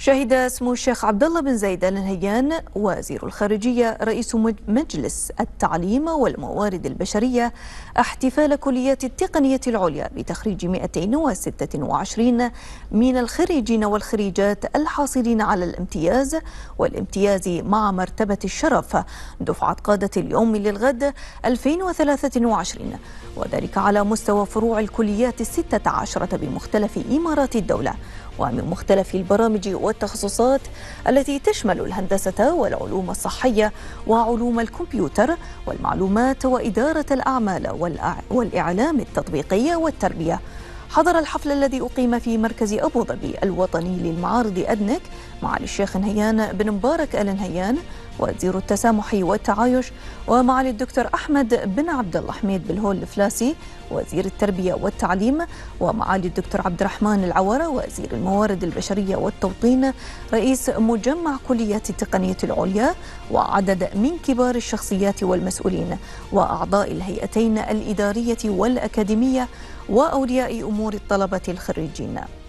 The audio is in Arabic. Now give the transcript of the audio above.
شهد سمو الشيخ عبد الله بن زايد آل نهيان وزير الخارجية رئيس مجلس التعليم والموارد البشرية احتفال كليات التقنية العليا بتخريج 226 من الخريجين والخريجات الحاصلين على الامتياز والامتياز مع مرتبة الشرف دفعة قادة اليوم للغد 2023، وذلك على مستوى فروع الكليات 16 بمختلف إمارات الدولة ومن مختلف البرامج والتخصصات التي تشمل الهندسة والعلوم الصحية وعلوم الكمبيوتر والمعلومات وإدارة الأعمال والإعلام التطبيقي والتربية. حضر الحفل الذي أقيم في مركز أبو ظبي الوطني للمعارض أدنك معالي الشيخ نهيان بن مبارك آل نهيان وزير التسامح والتعايش، ومعالي الدكتور أحمد بن عبد الله حميد بالهول الفلاسي وزير التربية والتعليم، ومعالي الدكتور عبد الرحمن العورة وزير الموارد البشرية والتوطين رئيس مجمع كليات التقنية العليا، وعدد من كبار الشخصيات والمسؤولين وأعضاء الهيئتين الإدارية والأكاديمية وأولياء أمور الطلبة الخريجين.